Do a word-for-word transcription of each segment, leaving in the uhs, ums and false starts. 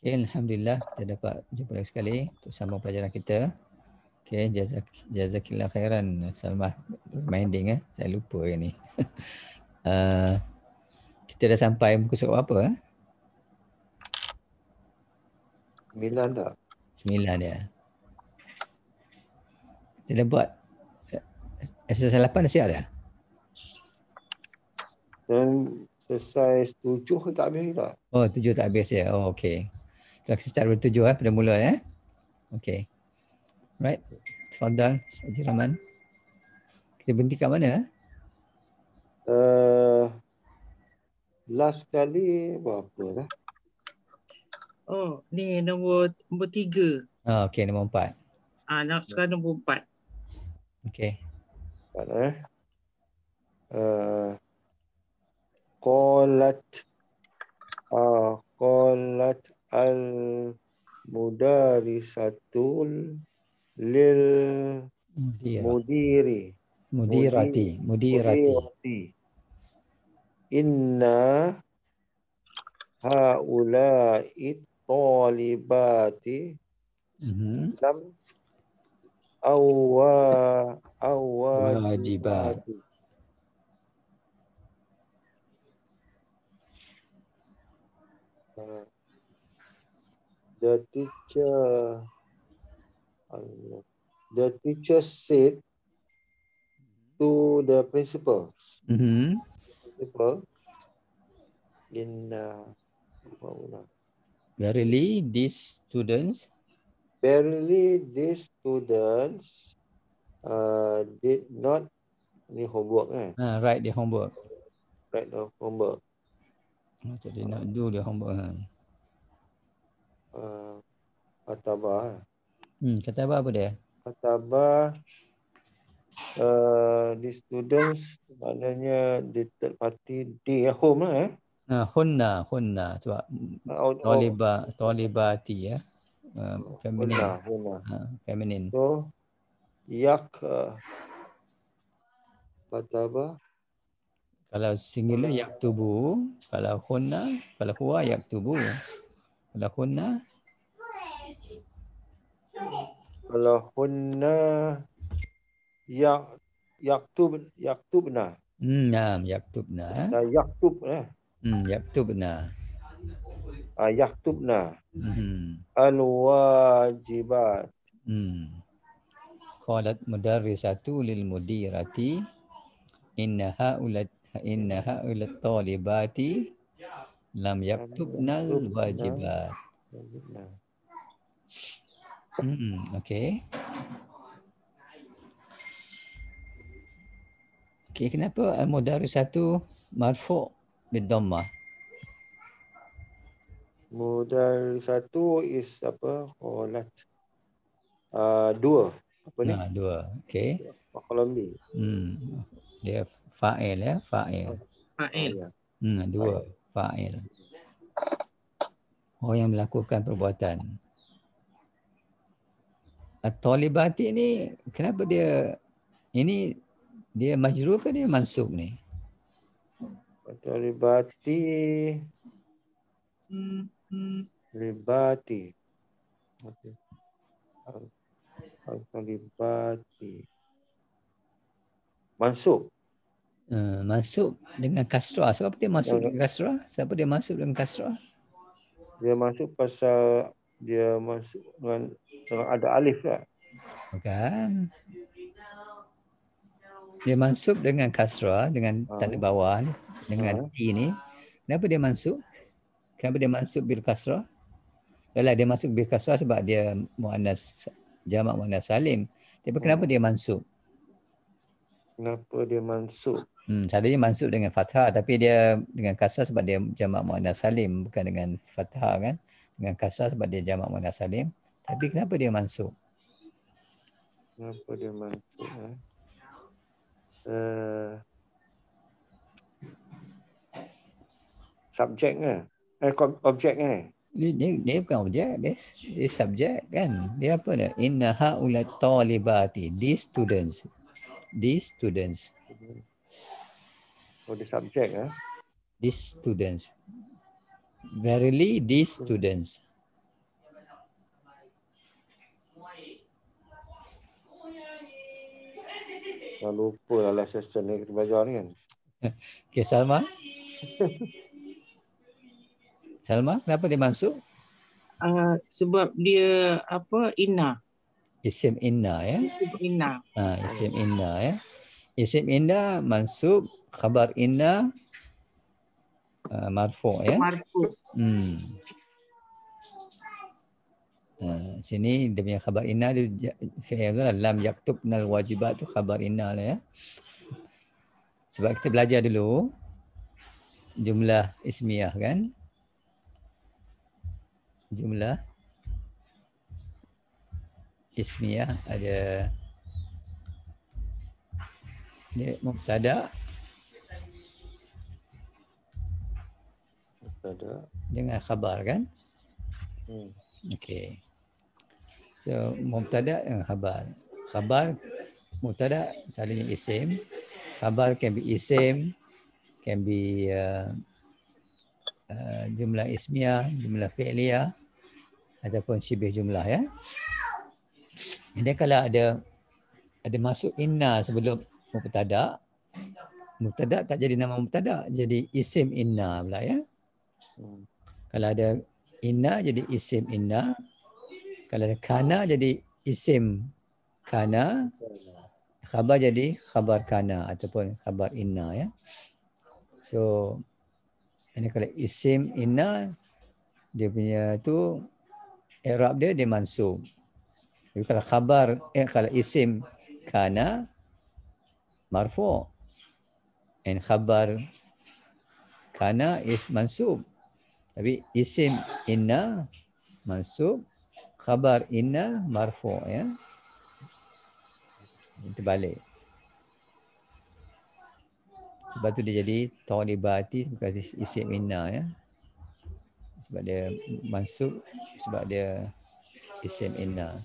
Okay, Alhamdulillah kita dapat jumpa lagi sekali untuk sambung pelajaran kita. Okay, jazak, jazakillah khairan Salmah reminding eh. Saya lupa yang ni. uh, kita dah sampai muka surat apa? Eh? Sembilan tak? Sembilan dia. Kita dah buat exercise lapan dah siap dah? Dan selesai tujuh tak habis tak? Oh, tujuh tak habis ya. Oh, okay. Kita start dari tujuh eh, pada mula ya. Okay. Right. Tafadhal, Haji Rahman. Kita berhenti kat mana? Eh? Uh, last kali berapa dah? Oh, ni nombor nombor tiga. Oh, okay, nombor empat. Ah, nak sekarang nombor empat. Okay. Empat eh. Uh, qalat uh, qalat al mudarisatul lil Mudira. mudiri Mudirati. Mudirati. mudirati inna haula'i talibati Mm-hmm. lam awwa Wajibat. awwajibati. Uh, the teacher the teacher said to the principals Mm-hmm. principal in uh, Verily, these students verily these students uh, did not ni homework eh uh, write their homework. write the homework Oh, so they not do their homework. Huh? uh, kataba Hmm, kata apa apa dia? kataba uh, the students maknanya the third party di home lah eh Uh, hunna, hunna. Sebab out of taliba, talibati ya. Uh, feminine. huna huna Uh, feminine. so yak uh, kataba Kalau singular yaktubu, kalau hunna, kalau huwa yaktubu. Kalau hunna, kalau hunna yak yaktub yaktubna hmm, nam yaktubna. uh, yaktub eh Hmm, yaktubna. uh, yaktubna Hmm. al-wajibat. Hmm. Qalat mudarrisatu lil mudirati inna haula inna haula talibati lam yaktubnal wajibat. Hmm, okey. Okey, kenapa al-mudarrisatu marfu' bid dhammah? Mudarrisatu is apa? Qalat. Uh, dua. Apa ni? Nah, dua. Okey. Kalau ni. Hmm. Dia fa'il ya, fa'il. Fa'il. Oh, ya. Hmm, dua fa'il. Orang yang melakukan perbuatan. At-talibati ni kenapa dia ini dia majrur ke dia mansub ni? Talibati Ribati. Okay. Talibati. Mansub. Uh, masuk dengan kasrah. Sebab dia masuk dengan kasrah? Siapa dia masuk dengan kasrah? Dia masuk pasal dia masuk dengan, dengan ada alif lah. Bukan. Dia masuk dengan kasrah, dengan Ha. tanda bawah ni, dengan Ha. T ni. Kenapa dia masuk? Kenapa dia masuk bil kasrah? Yalah, dia masuk bil kasrah sebab dia muannas jamak muannas salim. Tapi kenapa Hmm. dia masuk? Kenapa dia masuk? Hmm, selalunya masuk dengan fathah tapi dia dengan kasrah sebab dia jamak muannas salim, bukan dengan fathah kan? Dengan kasrah sebab dia jamak muannas salim. Tapi kenapa dia masuk? Kenapa dia masuk? Eh? Uh, subjek ke? Eh, objek eh? Dia, dia, dia bukan objek, dia, dia subjek kan? Dia apa dia? Inna haula talibati, these students. These students. Oh, dia subjek eh? These students. Verily these students. Dah lupa lah last session ni kita belajar ni kan. Okay, Salma. Salma, kenapa dia masuk? Uh, sebab dia apa inna. Isim inna ya. Inna. Ha, isim inna ya. Isim inna mansub, khabar inna uh, marfu' ya. Marfu'. Hmm. Uh, sini dia punya khabar inna dia fi'il lah, lam yaktubnal wajibat tu khabar inna lah ya. Sebab kita belajar dulu jumlah ismiyah kan. Jumlah ismiyah ada dia mubtada Mubtada dengan khabar kan. hmm. Okey. So mubtada dengan khabar. Khabar mubtada selalunya isim. Khabar can be isim, can be uh, uh, jumlah ismiyah, jumlah fi'liyah ataupun syibih jumlah ya. Jadi kalau ada ada masuk inna sebelum mubtada, mubtada tak jadi nama mubtada, jadi isim inna pula ya. Hmm. Kalau ada inna jadi isim inna. Kalau ada kana jadi isim kana. Khabar jadi khabar kana ataupun khabar inna ya. So ini kalau isim inna dia punya tu i'rab dia dia mansub. Tapi kalau khabar eh kalau isim kana marfu' and khabar kana is mansub. Tapi isim inna mansub, khabar inna marfu' ya. Itu balik. Sebab tu dia jadi talibati bukan isim inna ya. Sebab dia mansub, sebab dia isim inna.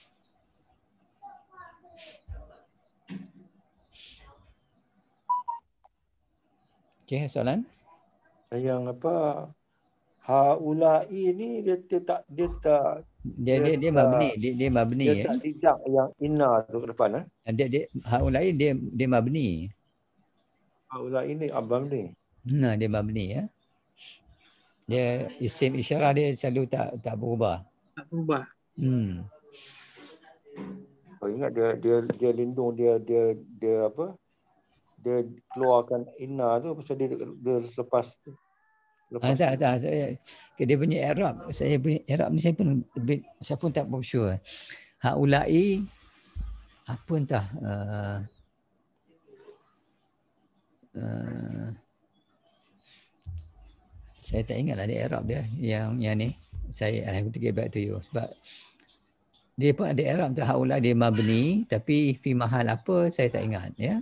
Okey, soalan? Yang apa haulai ni dia, dia tak dia tak Dia dia dia mabni, dia dia mabni dia ya. tak dijak yang inna tu ke depan eh. Dia dia haulai dia dia mabni. Haulai ni abang ni. Nah, dia mabni ya. Dia isim isyarah dia selalu tak tak berubah. Tak berubah. Hmm. Oh, ingat dia dia dia lindung dia dia dia apa? Dia keluarkan inna tu pasal dia dia lepas Ah, tak, tak. Saya, dia punya i'rab, saya punya i'rab ni saya pun saya pun tak berapa sure. Haulai apa entah uh, uh, saya tak ingatlah dia i'rab dia yang yang ni. Saya I have to get back to you sebab dia pun ada i'rab tu haulai dia mabni tapi fi mahal apa saya tak ingat ya.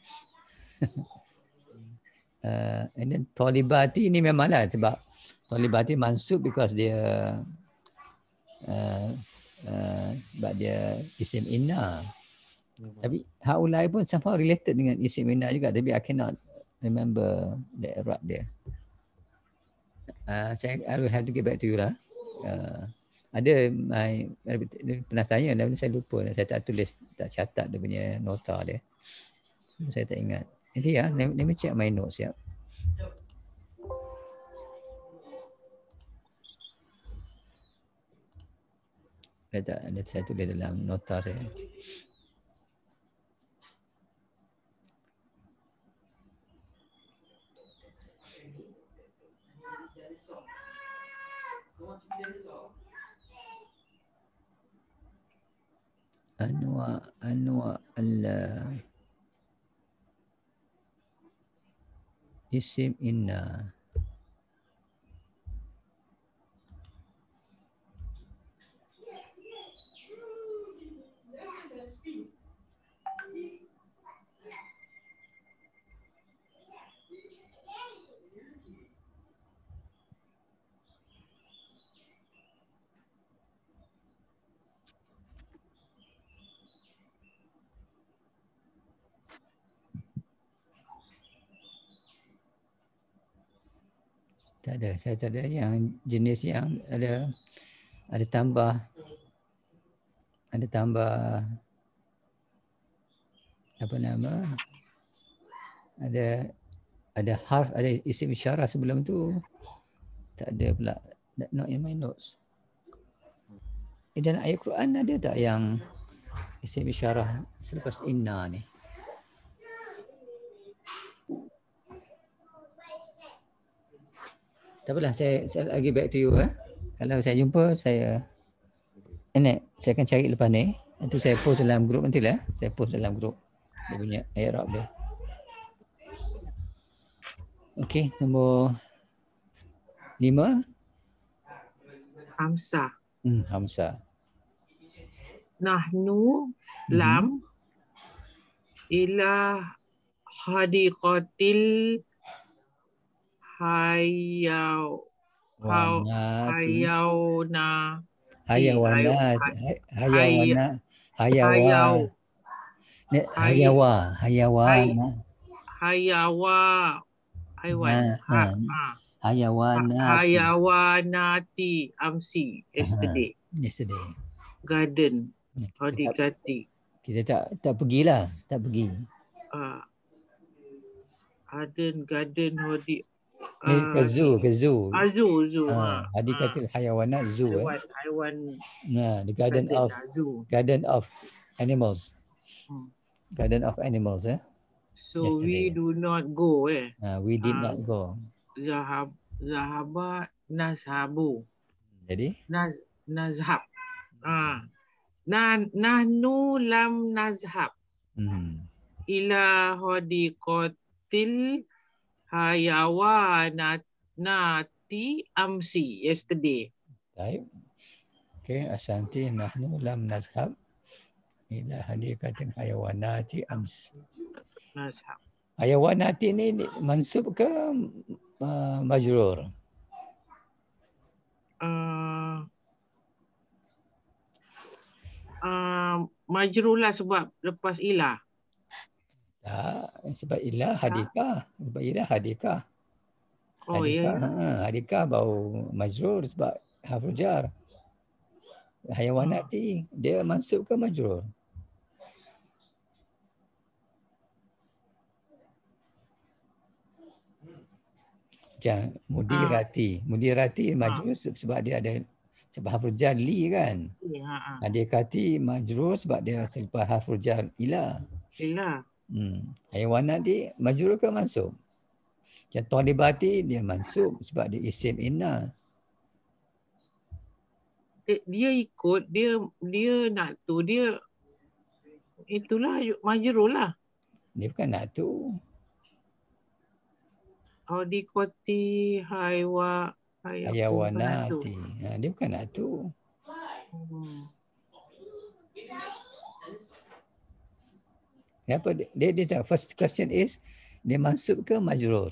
uh, and then talibati ni memanglah sebab talibati mansub because dia uh, uh, sebab dia isim inna. Hmm. Tapi haulai pun somehow related dengan isim inna juga tapi I cannot remember the i'rab dia. Uh, saya I will have to get back to you lah. Uh, ada my pernah tanya dan saya lupa, saya tak tulis, tak catat dia punya nota dia. So, saya tak ingat. Nanti ya, let, let me check my notes ya. Saya tak ada, saya tulis dalam nota saya. Anwa anwa al isim inna. Tak ada, saya tak ada yang jenis yang ada ada tambah ada tambah apa nama, ada ada harf, ada isim isyarah sebelum tu. Tak ada pula. Not in my notes. Eh, dalam ayat Quran ada tak yang isim isyarah selepas inna ni? Tak apalah, saya, saya lagi back to you. Eh? Kalau saya jumpa, saya ini saya akan cari lepas ni. Nanti saya post dalam grup nanti lah. Saya post dalam grup. Dia punya Arab dia. Okey, nombor lima. Hamzah. Hmm, Hamzah. Nahnu Mhm. lam ila hadiqatil hayaw haw Wanati. hayawna Hayawanat. hay- Hayawana. Hayawa. hayaw Ni hay hayawa. hay Hayawana. hayawa haiwan Ha, ha. ha, ha. Hayawanati. Hayawanati amsi yesterday. Aha, yesterday. Garden Kita tak, hadiqati. kita tak tak pergilah, tak pergi. Ah, garden garden hadi Ni ke ah, zoo, ke zoo. ah, zoo zoo Ha, ha. Hadikatul Hayawanat zoo. Haiwan Eh. haiwan Nah, the garden garden of lah, zoo. garden of animals. Hmm. Garden of animals. Eh. So we Yesterday. do not go eh. Uh, we did Ah, not go. Zahab zahaba nazhabu. Jadi? Naz nazhab. Ah. Nah, nahnu lam nazhab Hmm. ila hadiqatil hayawanati amsi yesterday. Baik. Okey, asanti nahnu lam nazhab ila hadikatin hayawanati ams. Nazhab. Hayawanati ni mansub ke uh, majrur? Uh, uh, majrulah sebab lepas ilah. Tak, sebab ilah hadikah. Sebab ilah hadikah. Oh ya. Hadikah, ha, hadikah bau majrur sebab harfu jar. Hayawanati dia mansub ke majrur? Macam mudirati. Mudirati majrur sebab dia ada sebab harfu jar li kan. Ya. Hadikati majrur sebab dia selepas harfu jar ila. Ilah. Hmm. Hayawanat dia majrur ke mansub? Macam talibati dia mansub sebab dia isim inna. Dia ikut dia dia nak tu dia itulah majrur lah. Dia bukan nak tu. Hadiqati haywa Hayawanati. Ha, dia bukan nak tu. Hmm. Kenapa dia, dia, dia tak, first question is dia mansub ke majrur?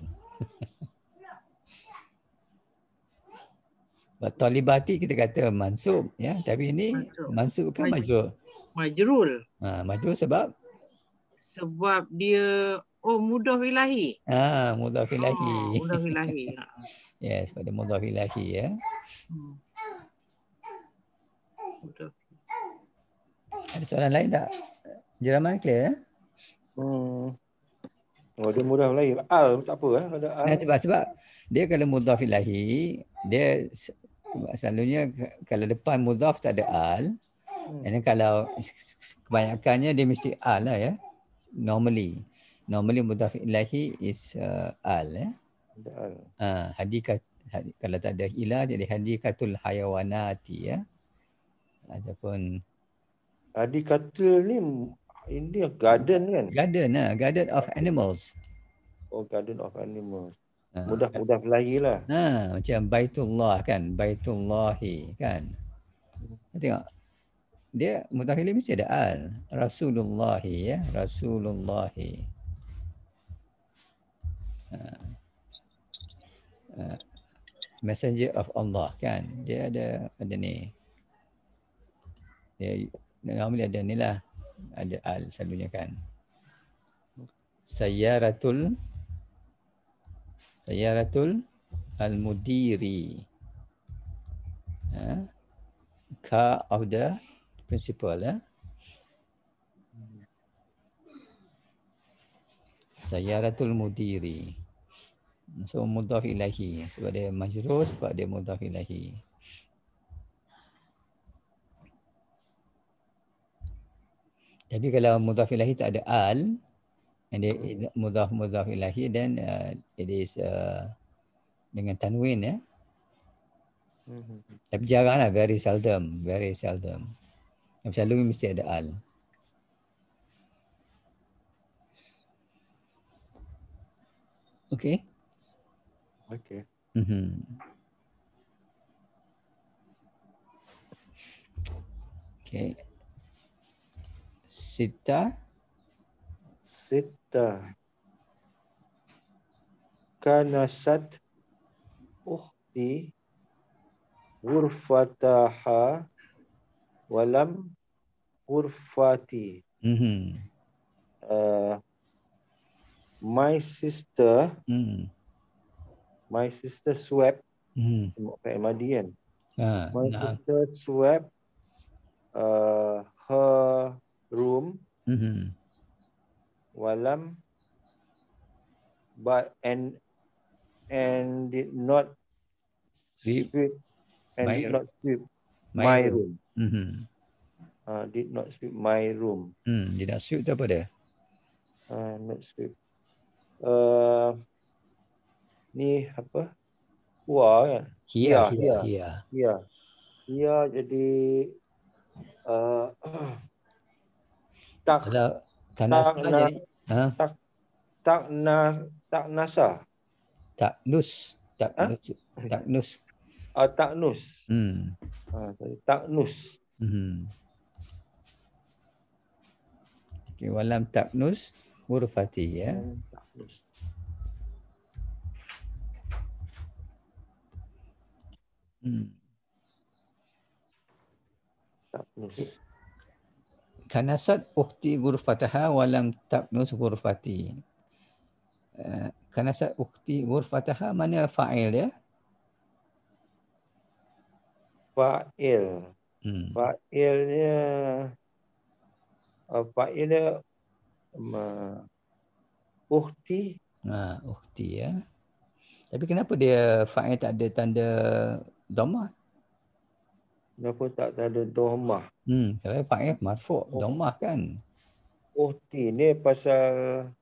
Sebab talibati kita kata mansub ya, tapi ini Mansub. mansub ke Maj- majrur? Majrul. Ha, majrur sebab Sebab dia oh mudhaf ilahi. ah ha, mudhaf ilahi. Oh, mudhaf ilahi. Yes, pada mudhaf ilahi ya. Hmm. Mudhaf. Ada soalan lain tak? Jeraman clear? Eh? Hmm. Oh, dia mudah lahir. Al tak apa eh ada al. Nah, sebab sebab dia kalau mudhaf ilahi, dia selalunya kalau depan mudhaf tak ada al. Hmm. Dan kalau kebanyakannya dia mesti al lah ya. Normally. Normally mudhaf ilahi is uh, al ya. Ada al. Ah, hadikat had, kalau tak ada ilah jadi hadikatul hayawanati ya. Ataupun Hadikatul ni ini garden kan? Garden lah, garden of animals. Oh, garden of animals. Ha. Mudah-mudah lahir lah. Ha, macam Baitullah kan, Baitullahi kan. Tengok. Dia mutahili mesti ada al. Rasulullahi ya, Rasulullahi. Ha. Ha. Messenger of Allah kan. Dia ada ada ni. Dia normally ada ni lah. Ada al selalunya kan. Sayyaratul Sayyaratul al-mudiri. Ha? Car of the principal. Ha? Sayyaratul mudiri. So mudhaf ilahi. Sebab dia majrur, sebab dia mudhaf ilahi. Tapi kalau mudhaf ilahi tak ada al, and dia mudhaf mudhaf ilahi, then uh, it is uh, dengan tanwin ya. Mhm. Tapi jaranglah, very seldom, very seldom. Yang selalu mesti ada al. Okay. Okey. Mm-hmm. Okay. Sita. Sita. Kanasat ukhti ghurfataha walam ghurfati. Mm-hmm. Uh, my sister, Mm. my sister swept. Mm. Pakai madi kan. Ha, My nah. sister swept uh, her room Mm-hmm. walam but and and did not Sweep sweep and my, did not sweep my, my room. room. Mm-hmm. Uh, did not sweep my room. Hmm, dia nak sweep tu apa dia? Uh, not sweep. Uh, ni apa? Wah kan? Hia, Ya, hia, ya, hia. ya. Ya jadi uh, tak Kalau tak kanasa na jadi ha? tak tak na tak nasa. Tak nus, tak Ha? nus, tak nus. Uh, tak nus. Hmm. Uh, tak nus. Hmm. Okay, walam tak nus hurufati ya. Hmm, tak nus. Hmm. Tak nus. Kanasat ukhti ghurfataha walam taknus ghurfati. Uh, kanasat ukhti ghurfataha mana fa'il ya? Fa'il. Hmm. Fa'ilnya uh, fa'ilnya um, ukhti. Ha, ukhti ya. Tapi kenapa dia fa'il tak ada tanda dhammah? Kenapa tak ada dhammah? Hmm, kalau fa'il marfu' Oh. dhammah kan. Ukhti ni pasal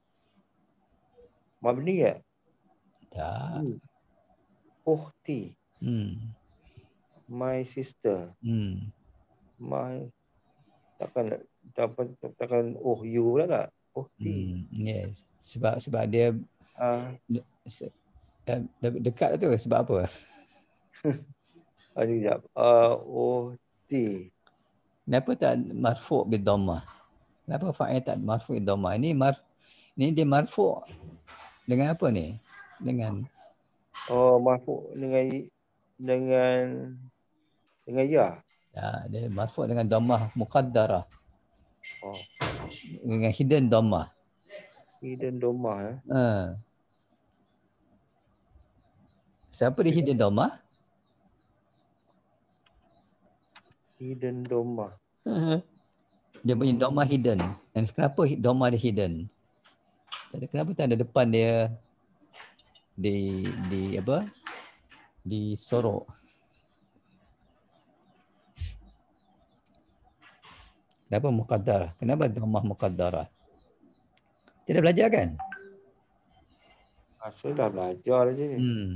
mabni ya? Tak. Hmm. Ukhti. Hmm. My sister. Hmm. My takkan takkan takkan oh you pula tak? Ukhti. Hmm. Yes. Sebab sebab dia Ah, de, se, de, de, dekat tu sebab apa? uh, sekejap. Uh, ukhti. Kenapa tak marfu' bi dhammah? Kenapa fa'il tak marfu' bi dhammah? Ini mar ini dia marfu' dengan apa ni? Dengan Oh, marfu dengan dengan dengan ya. ya, dia marfu' dengan dhammah muqaddarah. Oh, Dengan hidden dhammah. hidden dhammah eh. Ha. Siapa dia hidden dhammah? Hidden dhammah. Dia punya dhammah hidden. Dan kenapa dhammah dia hidden? Kenapa tak ada depan dia di di apa? Di sorok. Kenapa muqaddarah? Kenapa dhammah muqaddarah? Tidak belajar kan? Asal dah belajar je ni. Hmm.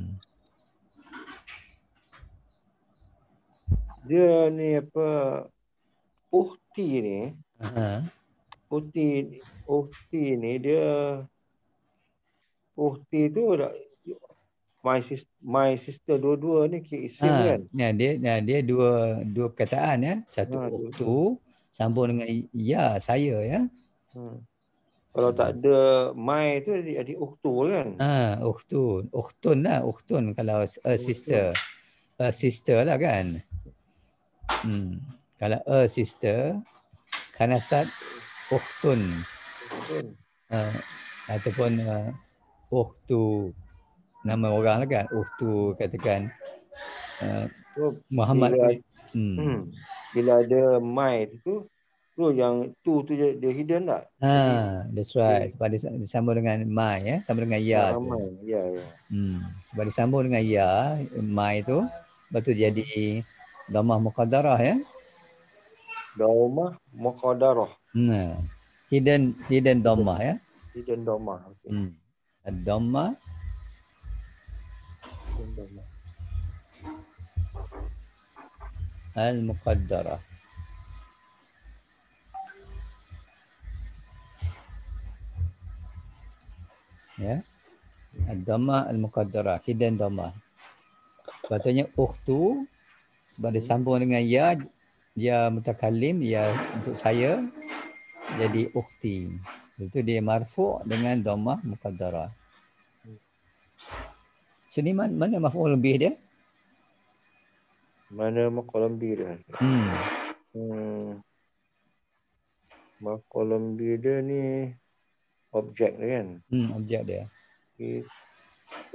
Dia ni apa? Ukhti ni. Ha. Ukhti ukhti ni dia ukhti tu dah my sister, my sister dua-dua ni kira isim Ha, kan? ya, dia ya, dia dua dua perkataan ya. Satu Ha, ukhtu sambung dengan ya, saya ya. Hmm. Kalau tak ada my tu adik, adik ukhtu kan? Ha, ukhtun. Ukhtun lah, ukhtun kalau a sister. A sister lah kan. Hmm. Kalau a sister, kanasat ukhtun. Ukhtun. Uh, ataupun uh, ukhtu, nama orang lah kan. Ukhtu katakan uh, So, Muhammad. bila, Hmm. hmm, bila ada my tu Tu yang tu tu dia, dia hidden tak? Jadi Ha, that's right. Sebab dia disambung dengan ma ya, sambung dengan ya ah, tu. ramai. Ya, ya. Hmm. Sebab disambung dengan ya, ma itu, lepas tu jadi dhammah muqaddarah ya. Daumah muqaddarah. Nah, hidden hidden dhammah ya. Hidden daumah. Okey. Hmm. Dhammah Hidden daumah. al-muqaddarah. Ya. Dhammah al-muqaddarah, hidden dhammah. Katanya ukhtu sebab dia sambung dengan ya, dia mutakallim, ya untuk saya jadi ukhti. Itu dia marfu' dengan dhammah muqaddarah. Sini mana, mana maf'ul bih dia? Mana maqalam bi dia? Hmm. Hmm. Maqalam bi dia ni objek dia kan. Hmm, objek dia. Kita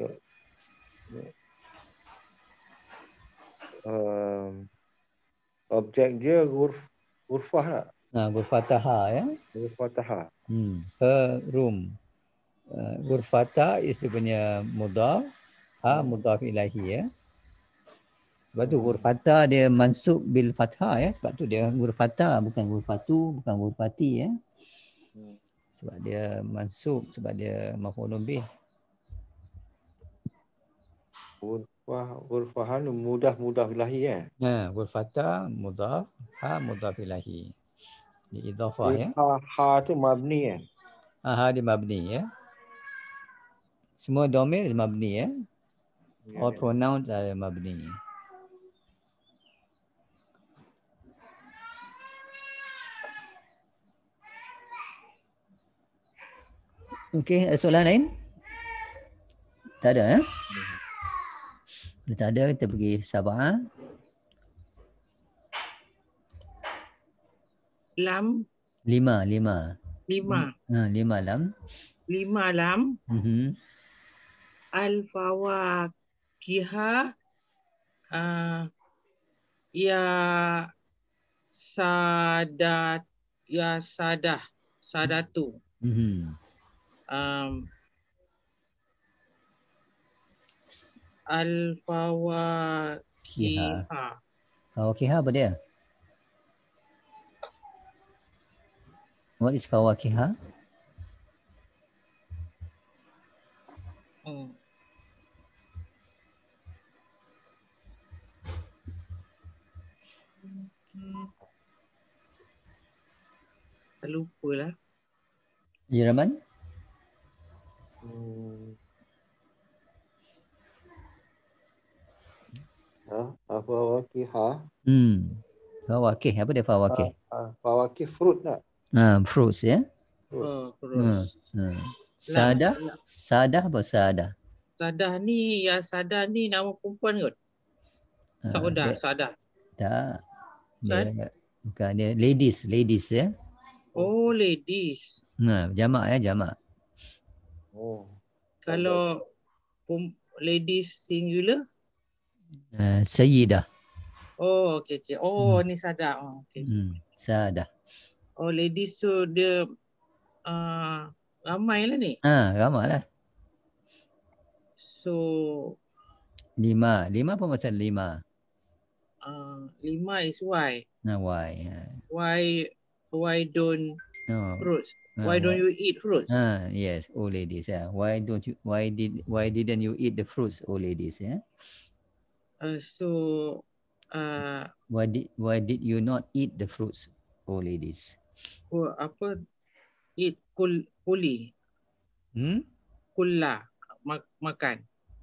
um, objek dia huruf hurfah tak? Nah, ghurfataha ya. Huruf fathah. Hmm. Her room. Uh, ghurfata is dia punya mudhaf, ha mudhaf ilahi ya. Sebab tu ghurfata dia mansub bil fathah ya. Sebab tu dia ghurfata bukan ghurfatu, bukan ghurfati ya. Hmm. Sebab dia mansub, sebab dia maf'ulun bih. Hurfah hurfah ni mudah-mudah ilahi kan. Nah, ghurfata mudhaf, ha mudhaf ilahi. Di idhafah ya. Ha, ha tu mabni kan. Ha, ha dia mabni ya. Semua domir mabni ya. Ya, All ya. pronouns are mabni. Okey, ada soalan lain? Tak ada ya? Kalau tak ada, kita pergi Sabah. Lam Lima, lima. lima. Ha, lima lam. Lima lam. Mhm. Al-fawakiha uh, ya sadat ya sadah sadatu. Mhm. Um, Al-fawakiha. Fawakiha apa dia? What is fawakiha? Hmm. Tak lupa lah. Jerman? Hmm. Ha, fawakih. Hmm. Fawakih, apa dia fawakih? Ha, fawakih fruit tak? Ha, fruits ya. Fruit. Oh, Ha. terus. Ha. Lam. Sadah? Sadah apa sadah? Sadah ni, ya Sadah ni nama perempuan kot. Ha, Saudah, dia- Sadah. Tak. Kan? Dia bukan dia ladies, ladies ya. Oh, ladies. Nah, jamak ya, jamak. Oh. Kalau pem- ladies singular, Uh, sayyidah. oh okey okey. Oh ni Sadah. Oh, okey. Hmm. Sadah. Oh ladies tu dia uh, ramai lah ni. Ah, ha, ramaklah. So Lima. Lima apa macam lima? uh, lima is why. Nah, why? Ha. Why why don't No. fruits? Ah, Why don't why? you eat fruits? Ah, yes, old ladies. Yeah. Why don't you? Why did? Why didn't you eat the fruits, old ladies? Yeah. Uh, so uh, Why did? Why did you not eat the fruits, old ladies? oh, apa eat kul kuli Hmm. kulla mak, makan.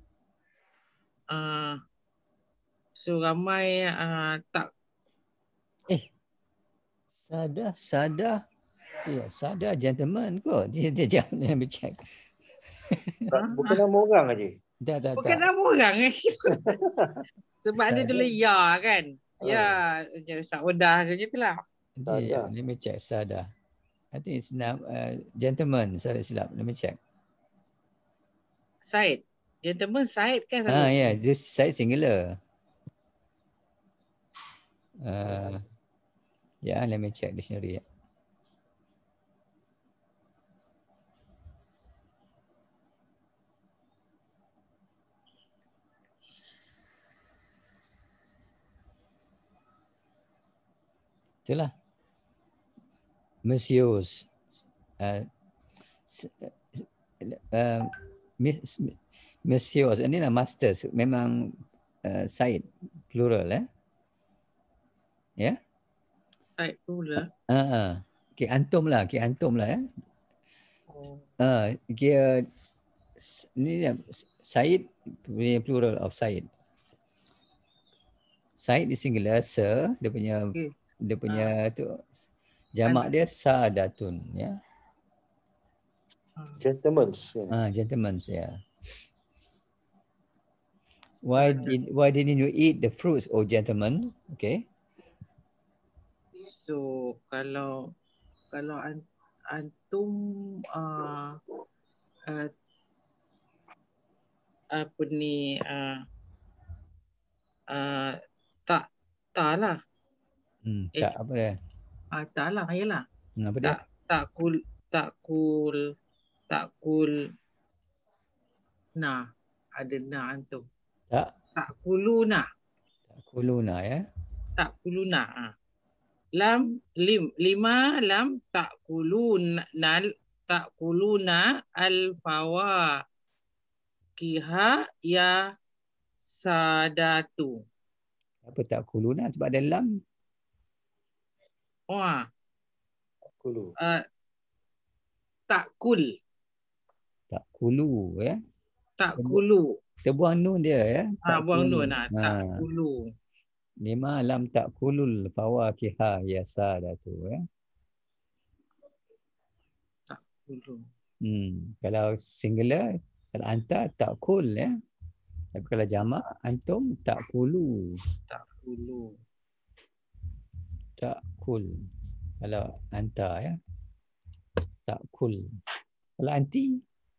Uh, so ramai uh, tak Eh, Sadah, Sadah. Ya, Sadah gentleman kot. Dia dia jangan ambil check. Tak, bukan nama orang aja. Tak, tak, bukan tak. nama orang eh. Sebab dia Sadah. tulis ya kan. Ah. Ya, macam Saudah ke gitulah. Nanti, Sadah. let me check. Sadah. I think it's now uh, gentleman. Sorry, silap. Let me check. Said. Gentleman Said kan Ah, selalu. yeah, just saya singular. Uh, Ya, let me check dictionary. Ya. Itulah. Monsieur. Uh, uh, Monsieur, ini lah master. Memang uh, Said, plural eh. Ya. Side ruler. Uh, uh. Okay, antum lah. Okay, antum lah ya. Oh. Uh, dia, ni Said punya plural of Said. Said di singular, sir. Dia punya, Okay. dia punya Ah. tu, jamak dia Sadatun. Ya. Gentlemen. Ah, gentlemen, ya. Why did why didn't you eat the fruits, oh gentlemen? Okay. So kalau kalau an, antum uh, uh, apa ni uh, uh, tak tak lah. Hmm, Eh. tak apa dia? Ah, tak lah, yalah. Hmm, apa tak dia? tak kul tak kul tak kul nah ada nah antum. Tak. Tak kuluna. Tak kuluna ya. Tak kuluna. Ah. Lam lim lima lam tak kuluna tak kuluna al fawa kiha ya sadatu. Apa tak kuluna sebab ada lam? Wah. Kulu. Uh, tak kul. Tak kulu ya. Tak kulu. Kita buang nun dia ya. Ah, Tak buang kulu. nun ah, tak kulu. Lima lam tak kulul fawakiha ya sadatu ya. Tak kulu. Hmm, kalau singular, kalau anta tak kul ya. Tapi kalau jamak antum tak kulu. Tak kulu. Tak kul. Kalau anta ya. Tak kul. Kalau anti?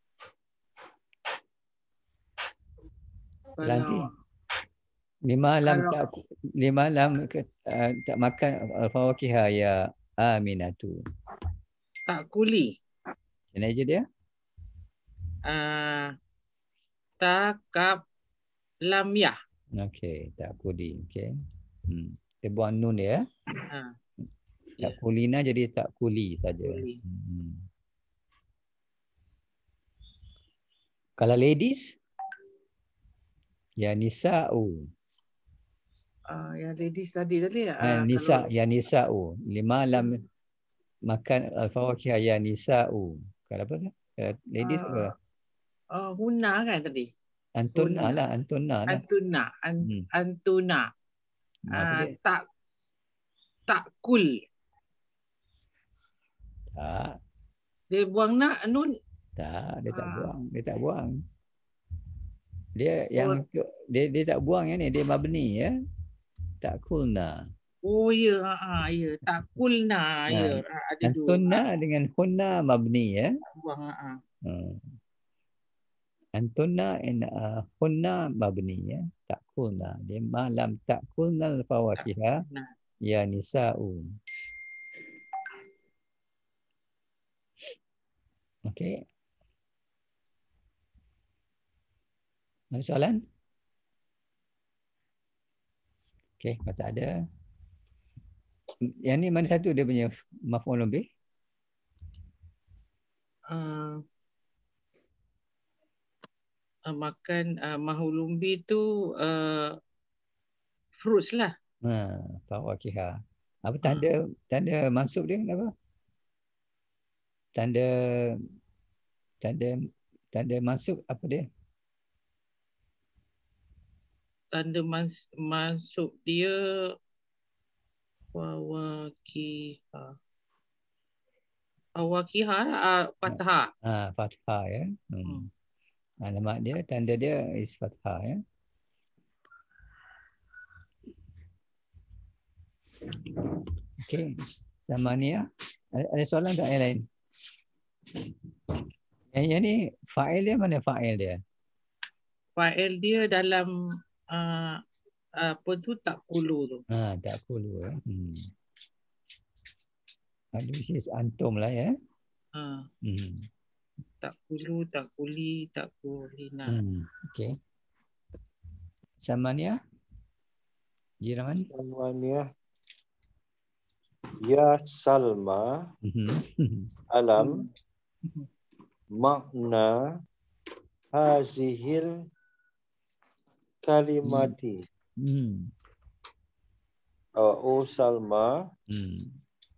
Kalau anti? Lima lam tak lima lam uh, tak makan fawakiha ya aminatu. Tak kuli. Macam aja dia? Uh, takap lam ya. Okey, tak kuli. Okey. Hmm. Kita buang nun dia. Ha. Tak Ya. kulina jadi tak kuli saja. Kuli. Hmm. Kalau ladies, ya nisa'u. Uh, yang ladies tadi tadi uh, Uh, nisa, kalau ya nisa'u. Lima lam makan al-fawakih ya nisa'u. Kalau apa tu? Kalau ladies uh, apa? uh, huna kan tadi. Antuna Huna. lah, antuna lah. Antuna, an, Hmm. antuna. Apa Uh, dia? tak tak kul. Tak. Dia buang nak nun. Tak, dia tak Ah. buang. Dia tak buang. Dia Oh. yang dia dia tak buang yang ni, dia mabni ya. Tak kulna. Oh ya, ha, ya. Tak kulna, ya. Ha, ada dua. Antunna dengan hunna mabni ya. Buang ha. Hmm. Antunna in uh, hunna mabni ya. Tak kulna. Dia malam tak kulna al-fawakiha ya nisa'u. Okey. Ada soalan? Okey, kalau tak ada. Yang ni mana satu dia punya maf'ul bih? Uh, uh, makan uh, mahulumbi tu uh, fruits lah. Ha, fawakiha. Apa tanda hmm. tanda masuk dia apa? Tanda tanda tanda masuk apa dia? Tanda mas, masuk dia fawakiha. Fawakiha lah, uh, fathah. Ah, ha, fathah ya. Hmm. Hmm. Alamat dia, tanda dia is fathah ya. Okey, sama ni ya. Ada, ada soalan tak yang lain? Yang, yang ni fa'il dia mana fa'il dia? Fa'il dia dalam uh, apa tu tak kulu tu. Ah, tak kulu ya. Hmm. Ada which antum lah ya. Ha. Hmm. Tak kulu, tak kuli, tak kulina. Hmm. Okay. Samania? Jiraman? Salmania. Ya Salma, Mhm. alam makna hazihil kalimati. Hmm. Uh, oh Salma, Hmm.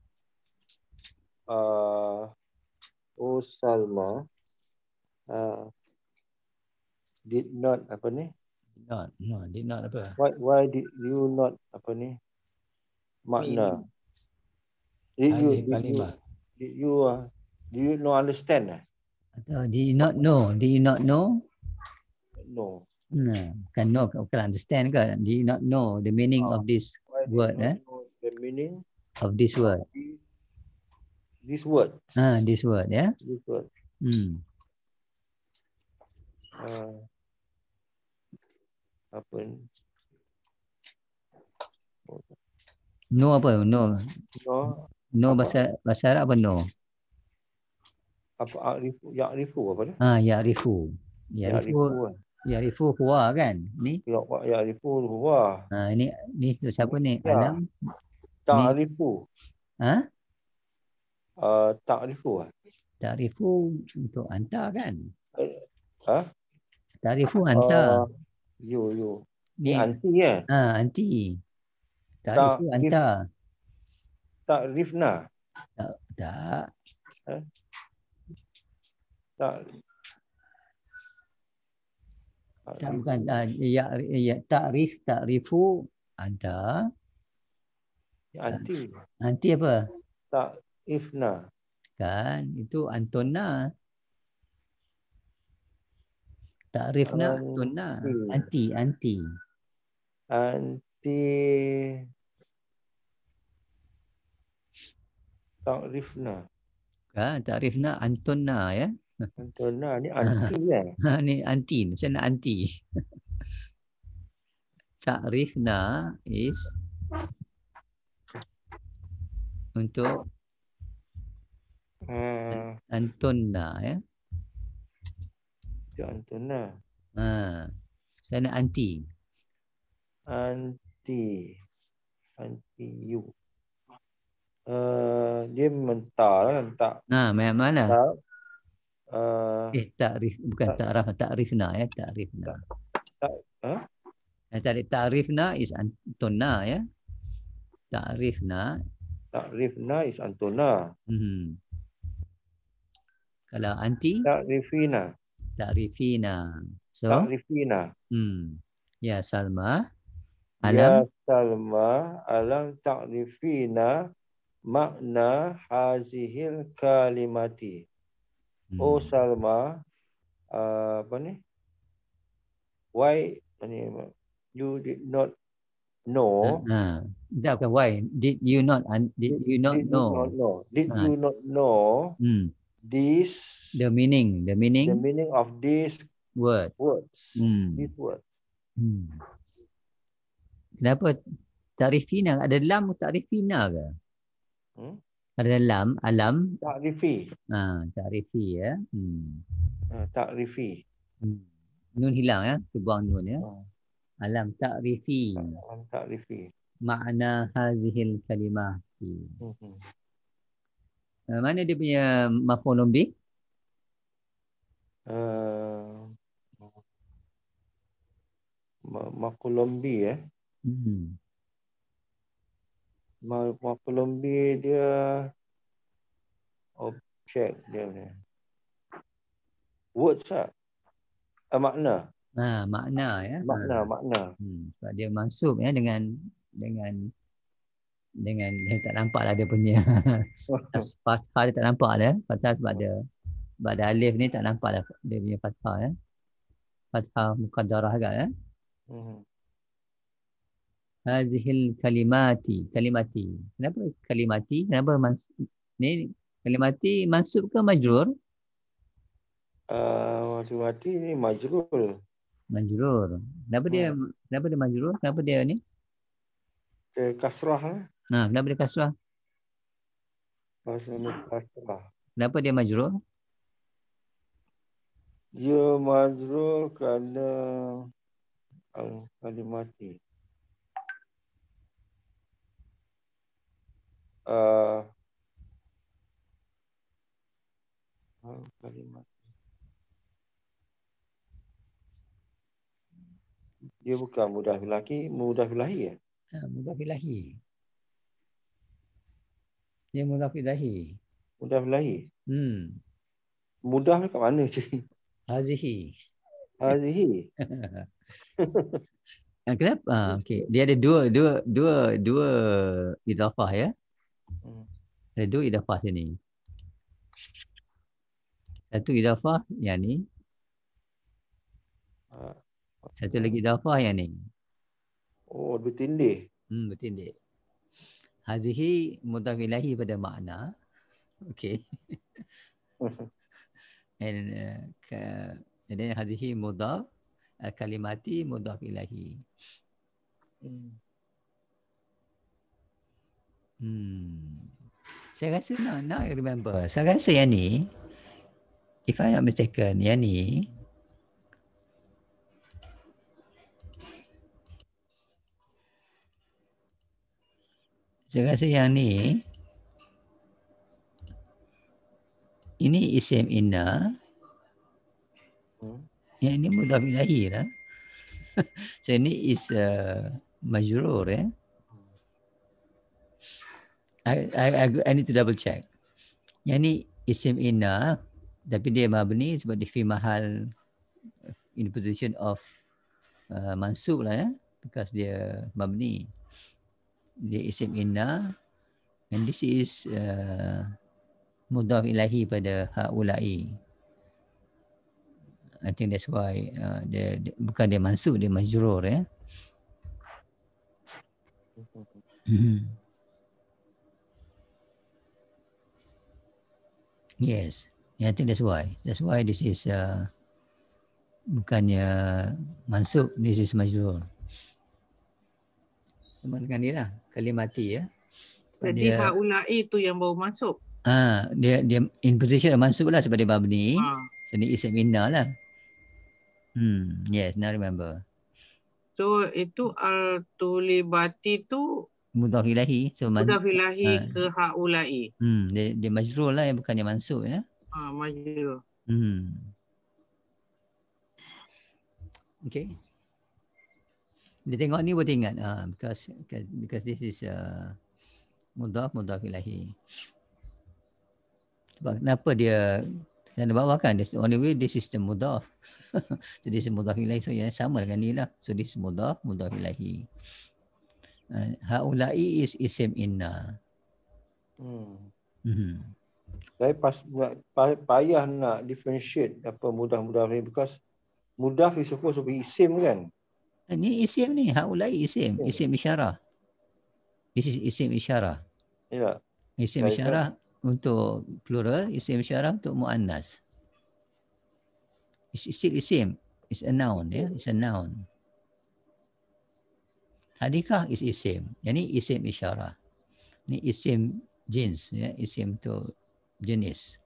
uh, oh Salma, uh, did not apa ni? Not, no, did not apa? Why why did you not apa ni? Makna. Did you Hadhihi did you kalimah. did you uh, do you not understand? Eh? Atau did you not know? Did you not know? No. Nah, bukan know, bukan understand ke? Did you not know the meaning Uh, of this why did word? you not Eh? know the meaning Of this word. of these, these words? Ah, this word, ya. This word. Hmm. Uh, apa ni? No apa? No. No. No Apa? bahasa bahasa Arab apa no? Apa arifu? Ya'rifu apa ni? Ah, ya'rifu. Ya'rifu. Ya'rifu. Ya'rifu huwa kan? Ni. Ya, ya'rifu huwa. Ah, ini ni siapa ni? Ya. Alam. Ni. Ta'rifu. Ha? Uh, ta'rifu. Ta'rifu untuk anta kan? Ha? Ta'rifu anta. Uh, you, you. Ni Ni. anti ya? Ah, anti. Ta'rifu anta. Ta'rifna. Tak. Tak. Eh? Tak. Tak bukan uh, ya, ya ta'rif ta'rifu anta. Anti. Anti apa? Ta'rifna. Kan itu antonna. Ta'rifna antonna. Anti, anti. Anti. Ta'rifna. Kan ta'rifna antonna ya. Antonna ni anti ya. Ha, ni anti, saya nak anti. Ta'rifna is untuk uh, antonna ya. Antonna. Ha. Saya nak anti. Anti. Anti you. Uh, dia mentah lah kan. Tak. Nah, mana? Tak. Uh, eh, ta'rif. Bukan tak, ta'raf. Ta'rifna ya. Ta'rifna. Tak. Huh? Yang tadi ta'rifna is antonna ya. Ta'rifna. Ta'rifna is antonna. Hmm. Kalau anti? Ta'rifina. Ta'rifina. So? Ta'rifina. Hmm. Ya Salma. Ya Alam. Salma. Alam ta'rifina makna hazihil kalimati. Hmm. Oh Salma. Uh, apa ni? Why ni? You did not know. Ha. Dah bukan why. Did you not did you not did know? You not know? Did ha. you not know hmm. this the meaning, the meaning the meaning of this word. Words. Hmm. This word. Hmm. Kenapa ta'rifina ada lam ta'rifina ke? Hmm? Ada lam, alam. Ta'rifi. Ha, ta'rifi ya. Hmm. Uh, ta'rifi. Hmm. Nun hilang ya, buang nun ya. Uh. Alam ta'rifi. Alam ta'rifi. Makna hazihil kalimah. Hmm. Uh, mana dia punya maf'ulun bih? Uh, maf'ulun bih eh. Hmm. Maf'ulun bih dia objek dia ni. Words lah. Uh, makna. Ha, makna ya. Makna, ha. makna. Hmm. Sebab dia mansub ya dengan dengan dengan eh, tak nampak lah dia punya fathah dia tak nampak dah. Fathah sebab dia sebab ada alif ni tak nampak dah dia punya fathah ya. Fathah muqaddarah agak ya. Hmm. Hazihil kalimati, kalimati. Kenapa kalimati? Kenapa mans ni kalimati mansub ke majrur? Uh, Maksud ni majrur. Majrur. Kenapa dia Hmm. kenapa dia majrur? Kenapa dia ni? Dia kasrah lah. Nah, kenapa dia kasrah? bahasa mufasalah. Kenapa dia majrur? Dia majrur kerana al-kalimati. Uh, al-kalimati. Dia bukan mudah ilahi, mudah ilahi ya? Ha, mudhaf ilahi. Dia mudhaf ilahi. Mudah ilahi. Hmm. Mudah kat mana je? Hazihi. Hazihi. Kenapa? Ah, okey. Dia ada dua dua dua dua idafah ya. Hmm. Ada dua idafah sini. Satu idafah yang ni. Satu lagi idafah yang ni. Oh, bertindih. Hmm, bertindih. Hazihi mudhaf ilahi pada makna. Okey. And uh, ke, jadi hazihi mudhaf, kalimati mudhaf ilahi. Hmm. Hmm. Saya rasa nak nak remember. Saya rasa yang ni, if I not mistaken, yang ni saya rasa yang ni ini isim inna. Hmm. Yang ini mudhaf ilahi lah. So ini is uh, majrur ya. I, I, I, I need to double check. Yang ni isim inna tapi dia mabni sebab dia fi mahal in the position of uh, mansub lah ya. Because dia mabni. Dia isim inna and this is uh, mudhaf ilahi pada haula'i. I think that's why uh, dia, dia bukan dia mansub, dia majrur ya. Hmm. Yes, yeah, I think that's why. That's why this is uh, bukannya mansub, this is majrur. Sama dengan dia lah, kalimati ya. Jadi dia, haula'i itu yang baru masuk. Ah, dia dia in position mansub lah sebab dia mabni. Ha. So ni isim inna lah. Hmm, yes, now remember. So itu al-tulibati tu Mudhaf ilahi. So man, mudhaf ilahi ah, ke haula'i. Hmm, dia, dia majrur lah yang bukannya mansub ya. Ha, majrur. Hmm. Okay. Dia tengok ni boleh ingat uh, because because this is uh, mudhaf mudhaf ilahi. Sebab kenapa dia yang bawah kan, this only way this is the mudhaf. So this is mudhaf ilahi, so yang sama dengan ni lah. So this is mudhaf mudhaf ilahi. Uh, haula'i is isim inna. Hmm. Hmm. Saya pas nak payah nak differentiate apa mudah-mudah ni because mudah is supposed to be isim kan. Ini isim ni, haula'i isim, isim isyarah. This is isim isyarah. Ya. Isim Saya isyarah untuk plural, isim isyarah untuk muannas. It's still isim. It's a noun ya, yeah? It's a noun. Hadikah is isim. Yang ni isim isyarah. Ni isim jins ya, yeah? Isim tu jenis.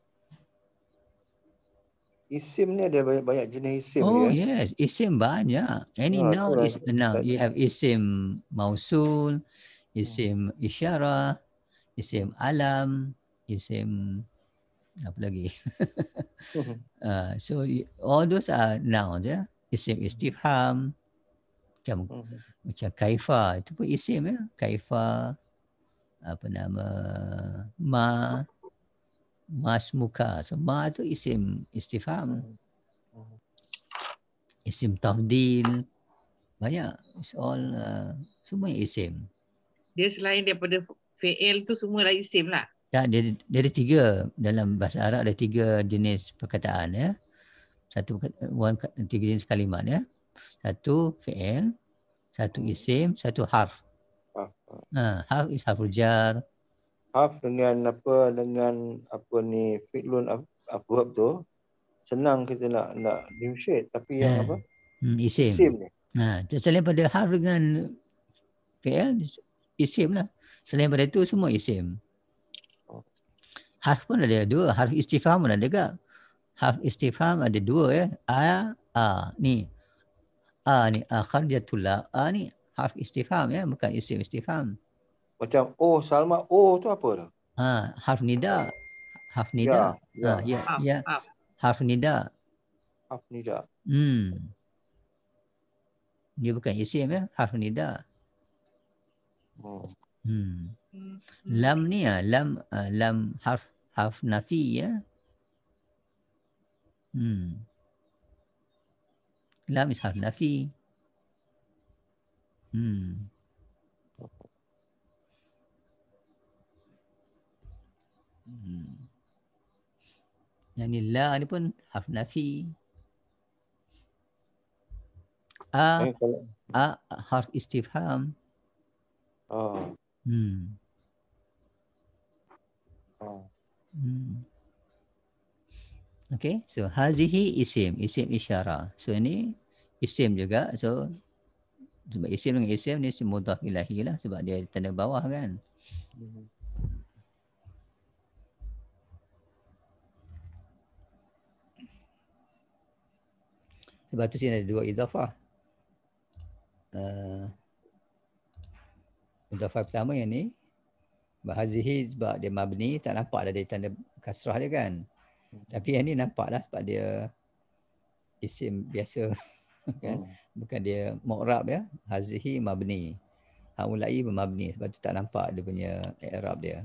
Isim ni ada banyak, banyak jenis isim Oh ya. yes, isim banyak. Any Ha, noun is a noun. You have isim mausul, isim isyarah, isim alam, isim apa lagi? uh, so all those are nouns ya. Isim istifham, macam Hmm. macam kaifa itu pun isim ya. Kaifa, apa nama, ma, masmuka. So ma itu isim istifham. Hmm. Isim tafdil. Banyak. It's all uh, semua isim. Dia selain daripada fi'il tu semua lah isim lah. Ya, dia, dia ada tiga. Dalam bahasa Arab ada tiga jenis perkataan ya. Satu one, tiga jenis kalimat ya. Satu fi'il, satu isim, satu harf. Harf. Ha, harf is harful jar. Harf dengan apa dengan apa ni fi'lun apa tu senang kita nak nak differentiate tapi yang Ha. apa? Hmm, isim. Isim ni. Ha, selain pada harf dengan fi'il, isim lah. Selain pada itu semua isim. Oh. Harf pun ada dua. Harf istifham pun ada juga. Harf istifham ada dua ya. A, A. Ni. A ni. A kharjatul la. A ni harf istifham ya. Bukan isim istifham. Macam oh Salma, oh tu apa tu? Ha, harf nida. Harf Ya, nida. ya. Ha, ya, Up, ya. up. Harf nida. Apa ni dah? Hmm. Dia bukan isim ya. Harf nida. Hmm. Hmm. Hmm. Lam ni ya. Lam, uh, lam harf harf nafi ya. Hmm. Lam is harf nafi. Hmm. Hmm. Yang ni la ni pun harf nafi. A, Eh, kalau, A harf istifham. ah, Hmm. ah. Hmm. Okay, so hazihi isim, isim isyarah. So ini isim juga. So sebab isim dengan isim ni mudhaf ilahi lah sebab dia tanda bawah kan. Hmm. Sebab tu sini ada dua idhafah. Uh, idhafah pertama yang ni hazihi sebab dia mabni tak nampak ada tanda kasrah dia kan. Tapi yang ni nampak lah sebab dia isim biasa kan. Hmm. Bukan dia mu'rab ya. Hazihi mabni. Haulai mabni sebab tu tak nampak dia punya i'rab dia.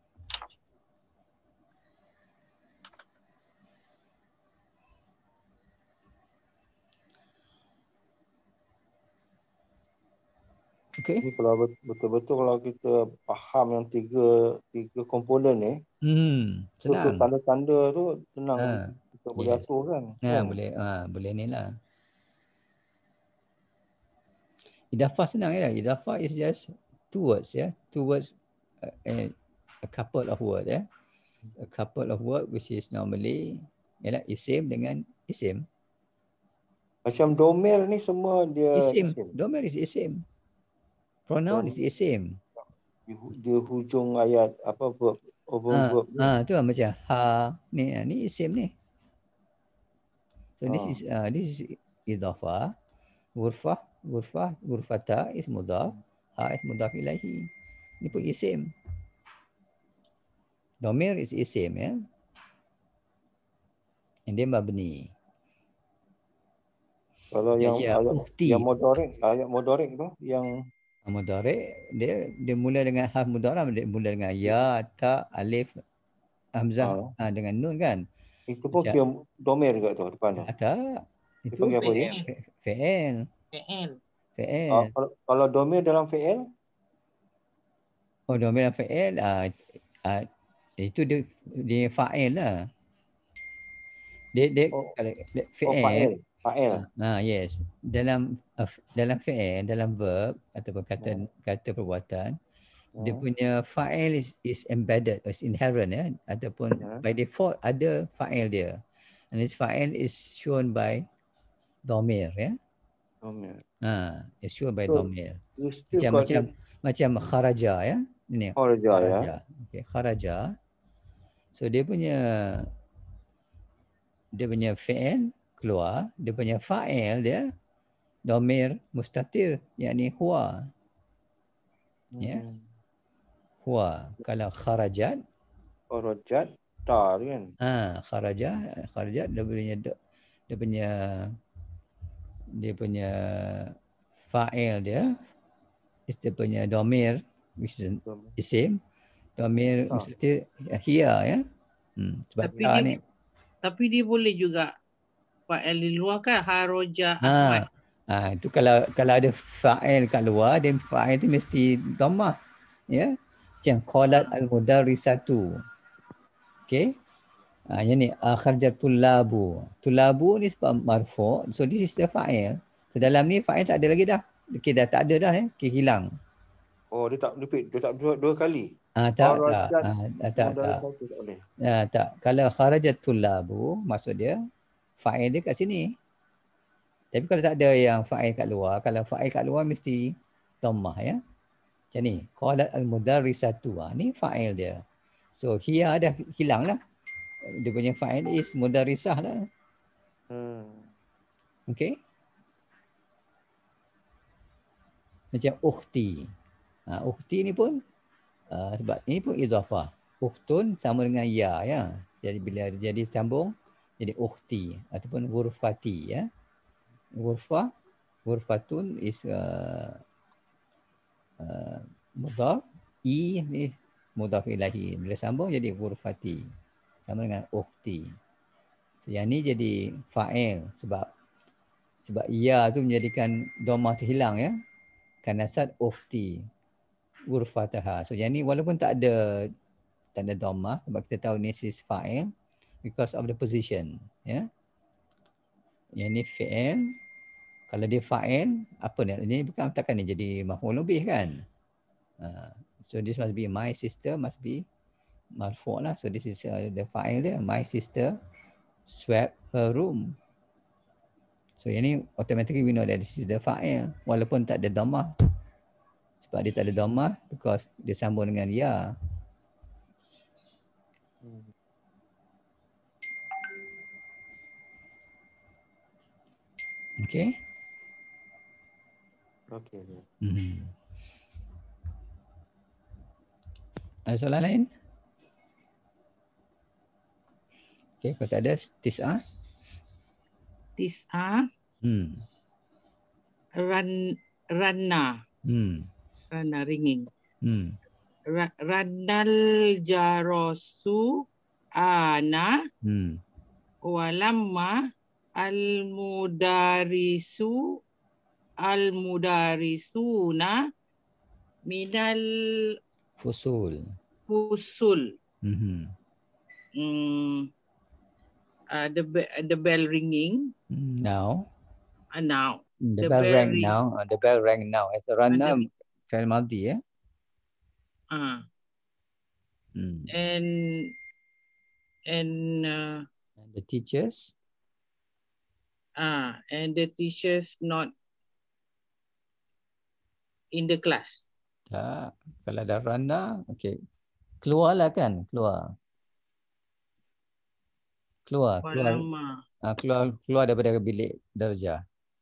Okay. Ni kalau bet- betul-betul kalau kita faham yang tiga tiga komponen ni, Hmm, tu, tu senang. tanda-tanda tu senang Ha, kita, kita boleh yes. atur kan. Ha, kan? boleh ha, boleh ni lah. Idafah senang ya. Idafah is just two words ya. Two words uh, and a couple of word ya. A couple of word which is normally ialah isim dengan isim. Macam domer ni semua dia Isim. isim. Domer is isim. Pronoun is isim. Di, hu- di hujung ayat apa verb, over Ha, verb ni. ha tu lah macam ha ni ni isim ni. So Ha. this is uh, this is idafah. Ghurfah, ghurfah, ghurfata is mudhaf. Ha is mudhaf ilaihi. Ni pun isim. Domir is isim ya. And then mabni. Kalau Ya, yang ya ayat ukhti. yang modorek, ayat modorek tu yang Mudhari' dia dia mula dengan harf mudhari' dia mula dengan ya, ta, alif, hamzah ha, ha, dengan nun kan. itu pun Macam kira domer juga tu depan tu. tak, tak. Dia Itu panggil apa dia? Fi'il. fi- fi'il. Fi'il. Ah, Fi'il. kalau, kalau domer dalam fi'il, Oh, domir fi'il ah, ah, itu dia dia fa'il lah. Dia dia oh, kalau dia- oh fi'il fa'il, fa'il. ah, yes. Dalam uh, dalam fi'il, dalam verb ataupun kata Hmm. kata perbuatan dia Hmm. punya fa'il is, is embedded, is inherent ya, ataupun Hmm. by default ada fa'il dia. And this fa'il is shown by dhamir ya. Domer. Ha, is shown by So, dhamir. you still Macam got macam it macam kharaja ya. Ini kharaja ya. kharaja. Okey, kharaja. So dia punya dia punya fi'il keluar, dia punya fa'il dia dhamir mustatir yakni huwa. Ya. Hmm. Huwa. Kalau kharajat Kharajat tar kan. ah ha, kharajat kharajat dia punya dia punya dia punya fa'il dia is dia punya dhamir which is Domer. isim dhamir Ah. mustatir hiya ya. Hmm, sebab Tapi ta dia ni tapi dia boleh juga fa'il di luar kan haroja Ahmad. ha, ha itu kalau kalau ada fa'il kat luar dia fa'il tu mesti dhammah ya. Macam qalat al-mudarrisatu. Okey. Ah, yang ni akharjatul labu. Tulabu ni sebab marfu'. So this is the fa'il. So dalam ni fa'il tak ada lagi dah. Okay, dah tak ada dah eh. Okay, hilang. Oh, dia tak repeat, dia tak dua, dua kali. Ah tak tak. Kharajat Ah, tak modal tak. satu tak boleh. Ah, tak. Kalau kharajatul labu maksud dia fa'il dia kat sini. Tapi kalau tak ada yang fa'il kat luar, kalau fa'il kat luar mesti dhammah ya. Macam ni. Qalat al-mudarrisatu. Ah, ni fa'il dia. So hiya dah hilang lah. Dia punya fa'il is mudarisah lah. Hmm. Okay. Macam ukhti. Ha, ukhti ni pun uh, sebab ini pun idhafah. Ukhtun sama dengan ya ya. Jadi bila jadi sambung jadi ukhti ataupun ghurfati ya. Ghurfah, ghurfatun is uh, uh, mudhaf, i ni mudhaf ilahi. Bila sambung jadi ghurfati sama dengan ukhti. So yang ni jadi fa'il sebab sebab ya tu menjadikan dhammah tu hilang ya. Kanasat ukhti ghurfataha. So yang ni walaupun tak ada tak ada dhammah sebab kita tahu ni is fa'il because of the position ya. Yang ni fi'il. Kalau dia fa'il apa ni? Ini bukan takkan ni jadi maf'ul bih kan? Uh, so this must be my sister must be marfu' lah. So this is uh, the fa'il dia. My sister swept her room. So yang ni automatically we know that this is the fa'il walaupun tak ada dhammah. Sebab dia tak ada dhammah because dia sambung dengan ya. Okay. Okay. Hmm. Ada soalan lain? Okay, kalau tak ada tis'ah. Tis'ah. Hmm. Ran, ranna. Hmm. Ranna ringing. Hmm. Ra, rannal jarosu ana. Hmm. Walamma al-mudarisu al-mudarisuna minal Fusul. fusul. Mm-hmm. Mm, uh, the be- the bell ringing. Now. Uh, now. The, the The bell, bell rang ring. now. Uh, the bell rang now. It's a run now. the- Fi'il madhi ya. Uh, Hmm. and and uh, And the teachers. uh, and the teachers not in the class. Tak. Kalau ada rana, okay. Keluarlah kan, keluar. Keluar, keluar. Walamma. Uh, keluar, keluar daripada bilik darjah.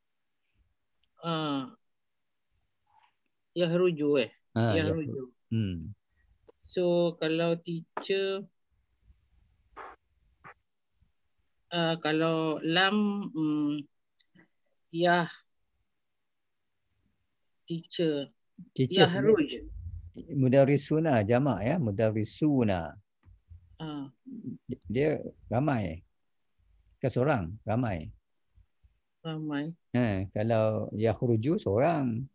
Uh, yahruju eh. Ha, Yahruju. ya. Hmm. So kalau teacher uh, kalau lam um, yah teacher Teachers. yahruj. Mudarisuna jamak ya, mudarisuna. Uh, Dia ramai. Ke seorang, ramai. ramai. Ha, kalau yakhruju seorang.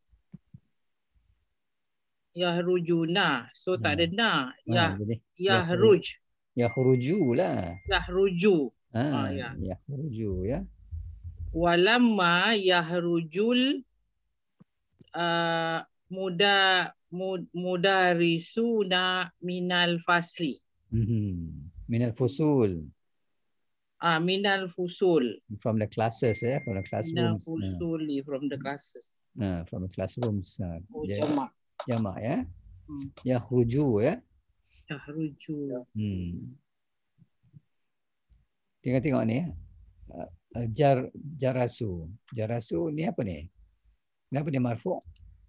Yahrujuna. So tak ada na. Yah, Ha, jadi yahruj. yakhruju lah. Yahruju. Ha, Ah, ya. yakhruju ya. Walamma yahrujul uh, muda mud, mudarisuna minal fasli. Hmm. Minal fusul. Ah, minal fusul. From the classes ya, from the Minal classrooms. fusuli from the classes. Ha, from the classrooms. Ha. Oh, Dia jamak. jamak ya. Hmm. Yakhruju ya. Yahruju. Hmm. Tengok-tengok ni. Uh, jar jarasu. Jarasu ni apa ni? Kenapa dia marfu'?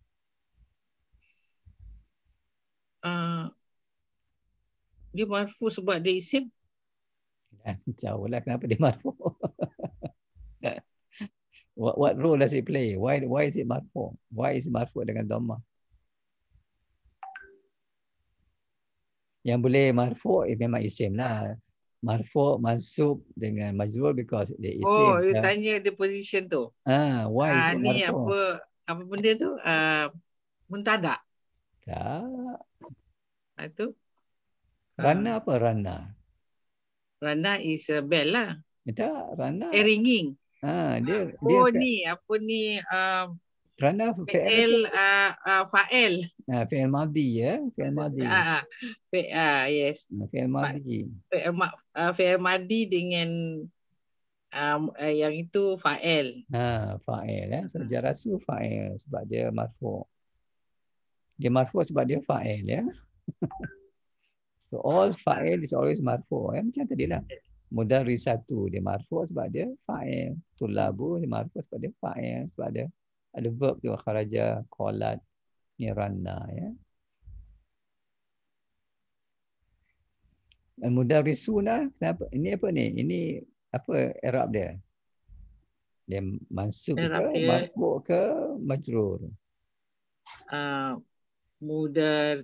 Uh, dia marfu sebab dia isim. Jauh lah kenapa dia marfu'. what, what role does it play? Why why is it marfu'? Why is it marfu' dengan dhammah? Yang boleh marfu' eh, memang isim lah. Marfu', mansub dengan majrur because dia isim. Oh, you ya. tanya the position tu. Ah, why Ah, is it ni marfu'? apa apa benda tu? Uh, muntada. Tak. Ah, tu. Rana apa rana? Rana is a bell lah. Tak, rana. Eh, ringing. Ah, dia Oh, dia ni apa ni? Uh, rana fi'il uh, uh, fa'il. Ah, fi'il madhi ya, fi'il madhi. Ah, uh, uh, yes. Fi'il madhi. Fi'il ma, uh, fi'il madhi dengan um, uh, yang itu fa'il. Ha, fa'il ya. So jarasu fa'il sebab dia marfu'. Dia marfu' sebab dia fa'il ya. So all fa'il is always marfu. Eh? Macam tadi lah. Mudarrisatu dia marfu sebab dia fa'il. Tulabu dia marfu sebab dia fa'il. Sebab dia ada verb tu kharaja, qalat, niranna. Ya. Mudarrisuna, kenapa? Ini apa ni? Ini apa i'rab dia? Dia mansub ke, I'rab dia, marfu ke, majrur? uh, mudar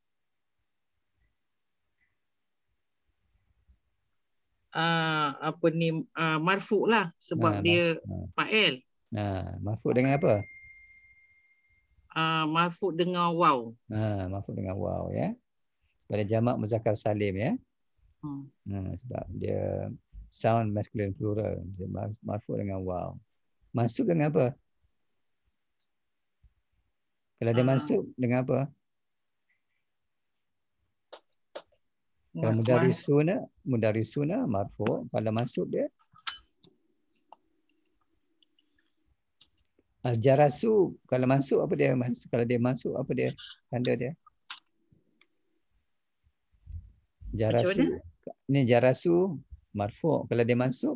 uh, apa ni uh, marfu lah sebab Nah, dia nah. fa'il. Nah, marfu dengan apa? Uh, marfu dengan waw. Nah, marfu dengan waw ya. Pada jamak muzakkar salim ya. Hmm. Nah, sebab dia sound masculine plural. Dia marfu dengan waw. Mansub dengan apa? Kalau dia Uh, mansub dengan apa? Kalau mudarrisuna, mudarrisuna marfu. Kalau mansub dia al-jarasu, kalau mansub apa dia? Mansub, kalau dia mansub apa dia? Tanda dia? Jarasu. Ini jarasu marfu. Kalau dia mansub?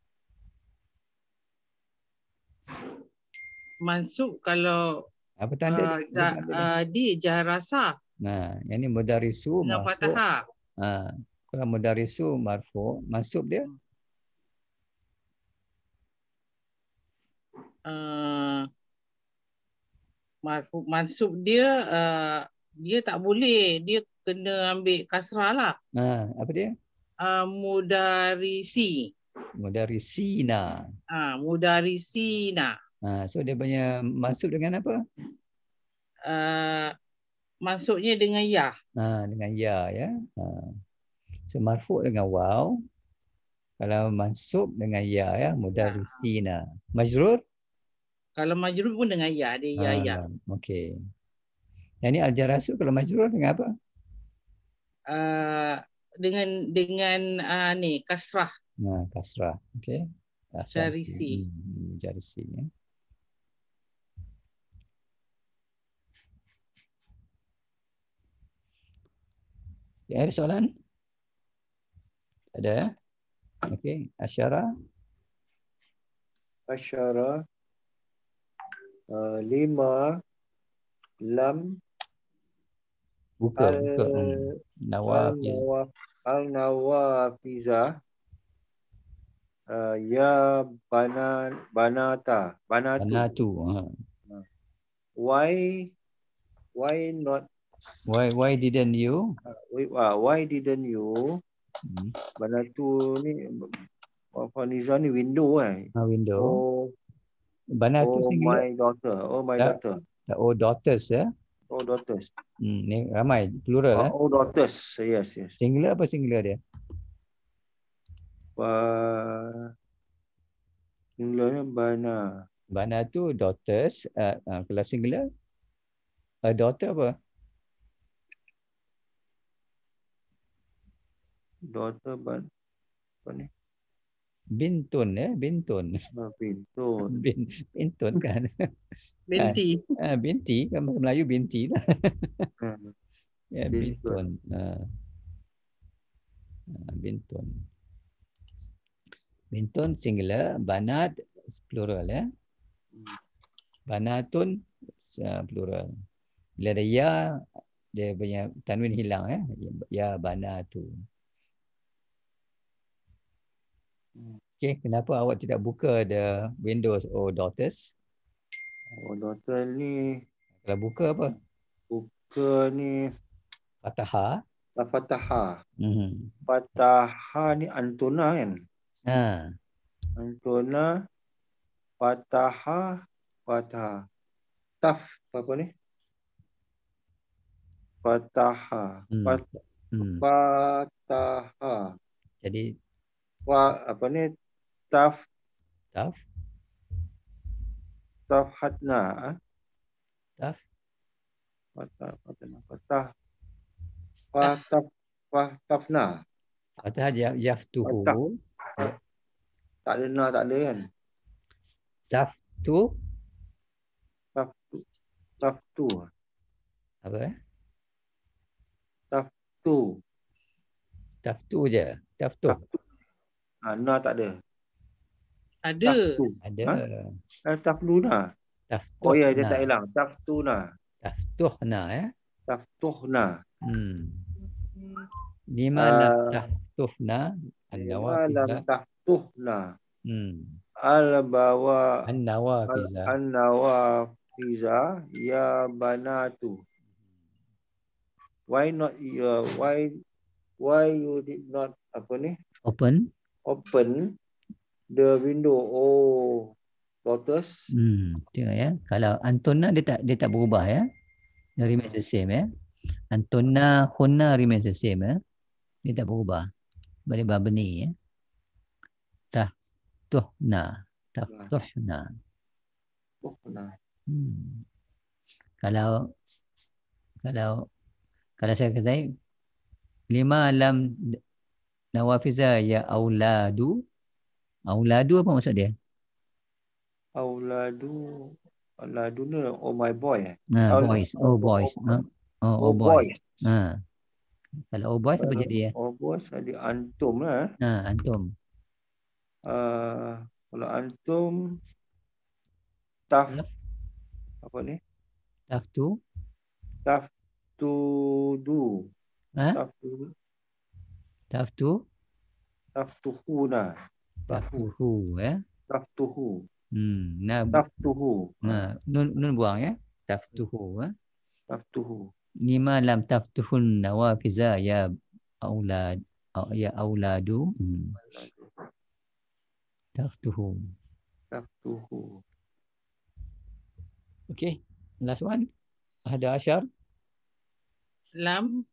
Mansub kalau Apa tanda uh, dia? ja, Tanda dia? uh, di jarasa Nah, yang ni mudarrisu dengan marfu. fathah. Ha, kalau mudarrisu marfu, mansub dia? Uh, marfu, mansub dia uh, dia tak boleh, dia kena ambil kasrah lah. Nah, apa dia? Uh, mudarisi. Mudarrisina. Ah, mudarisina. Ha, so dia punya mansub dengan apa? Uh, maksudnya dengan ya. Ha, dengan ya ya. Ha. So marfu dengan waw. Kalau mansub dengan ya ya, mudarrisina. Majrur? Kalau majrur pun dengan ya, dia ya ya. Ha, okey. Yang ni al-jarasu kalau majrur dengan apa? Uh, dengan dengan uh, ni kasrah. Nah, kasrah. Okey. Jarisi. Hmm, jarisi ya. Ya, ada soalan? Ada? Okey, asyara. Asyara uh, lima lam Buka, al buka. Hmm. Nawafiz. al nawafiza uh, ya bana banata banatu. Banatu. Ha. Why why not Why why didn't you? uh, why, uh, why didn't you Hmm. banatu ni apa Niza ni window eh. Ha, window. Oh, Banatu oh singular. my daughter. Oh my Tak. daughter. Oh, daughters ya. Oh daughters. Hmm, ni ramai plural Oh, eh. oh daughters. Yes, yes. Singular apa singular dia? Uh, singularnya bana. Banatu daughters. Uh, uh, kalau singular, a daughter apa? Daughter ban apa ni? Bintun ya, bintun. Ah, Bintun. Bin, bintun kan. Binti. Ah, binti kan bahasa Melayu binti lah. Hmm. Ya, Bintun. bintun. Ah. Ah, bintun. Bintun singular, banat plural ya. Banatun uh, plural. Bila ada ya, dia punya tanwin hilang ya. Ya banatu. Okey, kenapa awak tidak buka the windows or daughters? Oh daughter ni Kalau buka apa? buka ni Fataha. Fataha. Mhm. Fataha ni Antona kan? Ha. Antona Fataha Fataha. Taf apa ni? Fataha. Hmm. Fat, Hmm. Fataha. Jadi Wa apa ni? Taf taf, Tafhatna. ah? taf, Fatah Fatah Fatah Fatah Fatafna. fatah ya- yaftuhu. Ya. Tak ada na tak ada kan? Taftu Taftu. Taftu. apa eh? Taftu. Taftu je. Taftu. Taftu. Ha, na tak ada. Ada. Taftu. Ada. Ha? Tafluna. Taftuh. Oh ya, dia tak hilang. Taftuna. Taftuhna ya. Taftuhna. Hmm. Lima lam Uh, taftuhna lima lam an-nawafiza. taftuhna. Hmm. Al-bawa An-nawafiza. an-nawafiza ya banatu. Why not uh, why why you did not apa ni? Open. Open the window, oh daughters. Hmm. Tengok ya. Kalau Antona dia tak dia tak berubah ya. Dia remains the same ya. Antona, Honna remains the same ya. Dia tak berubah. Sebab dia babni ya. Tahtuhna. Tahtuhna. Oh, nah. Hmm. Kalau kalau kalau saya kata lima lam nawafiza ya auladu. Auladu apa maksud dia? Auladu Auladuna, oh my boy. Nah, Aul, boys. Oh, boys. Oh, oh, oh boys. boys. Ha. Kalau oh boys apa Uh, jadi ya? oh boys ada antum lah. Ha, antum. Uh, kalau antum taf Ya. apa ni? Taftu. Taf to do. Ha? Taf to Taftu. taf to hu nah. Taftuhu ya. Taf to hu. Hmm. Nah, Taf to hu. nah nun nun buang ya. Taftuhu ya. Taf to hu. Lima lam taftuhun nawafiza ya aulad ya auladu. Hmm. Taftuhu. Taf to hu. Okay. Last one. Ada Ashar. Lam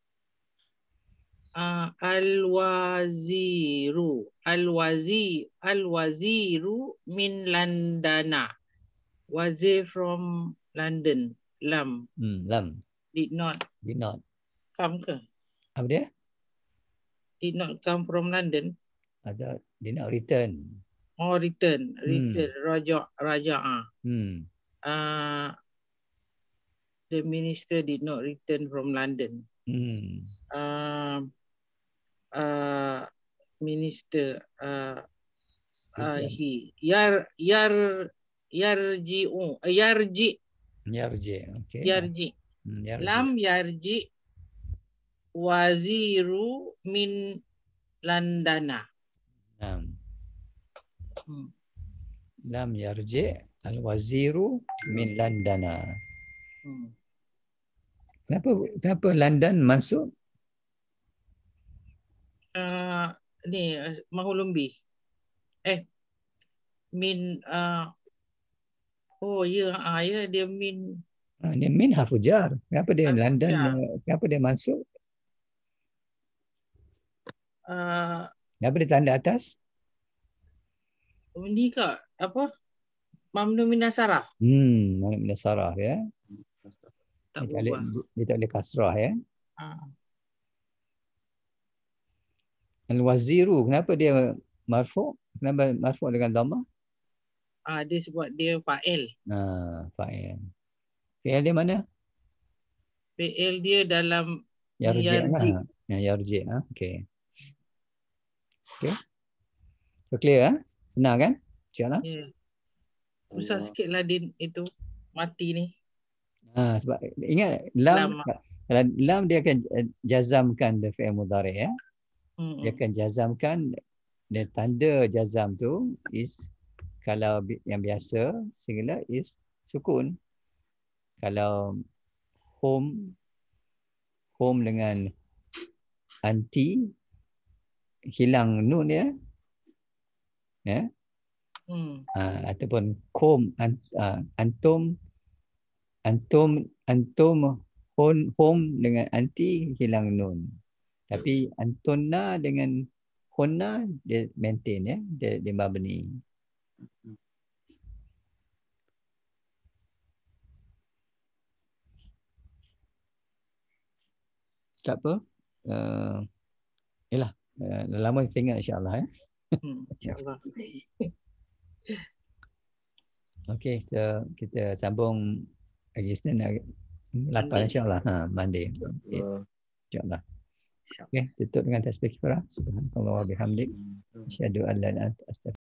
uh, al-waziru al-wazi al-waziru min Londana. Wazir from London. Lam Hmm, lam. did not Did not. come ke? Apa dia? Did not come from London. Ada did not return. Oh, return. Return. Hmm. Raja Raja'a. Hmm. Uh, the minister did not return from London. Hmm. Uh, uh, minister uh, uh, he yar yar yarji'u yarji Yarji. Okay. yarji Hmm, yarji. lam yarji waziru min Landana. Lam. Hmm. Lam yarji al-waziru min Londana. Hmm. Kenapa kenapa London masuk? Uh, ni uh, Mahulumbi. Eh min uh, oh ya yeah, ya yeah, dia min Ha, dia min harfu jar. Kenapa dia London? jar. Kenapa dia masuk? Uh, Kenapa dia tanda atas? ni kak apa? Mamnu minasarah. Hmm, min sarah ya. Tak Dia tak boleh, berubah. dia tak boleh kasrah ya. Uh. Al-waziru, kenapa dia marfu'? Kenapa marfu' dengan dhammah? Ah, dia sebab dia fa'il. Ha, fa'il. Fi'il dia mana? Fi'il dia dalam Yarji' yarji. lah. Ya, yarji' ha. Okey. Okey. So clear ah? Ha? Senang kan? InsyaAllah. Yeah. Susah sikit lah din itu mati ni. Ha, sebab ingat lam, Lam. kalau lam dia akan jazamkan the fi'il mudhari' ya. Mm-mm. Dia akan jazamkan, dan tanda jazam tu is kalau yang biasa singular is sukun. Kalau home home dengan anti hilang nun ya. Ya. Hmm. Ha, ataupun kom an, uh, antum antum antum home home dengan anti hilang nun. Tapi antonna dengan honna dia maintain ya, dia dia mabni. Tak apa. Uh, yalah, uh, lama kita ingat insya-Allah ya. Hmm. InsyaAllah. Okey, so kita sambung lagi Isnin lapan insya-Allah. Ha, Monday. Okay. InsyaAllah. InsyaAllah. Okey, tutup dengan tasbih kifarah. Subhanallah wa bihamdik. Asyhadu an la ilaha illa anta astaghfiruka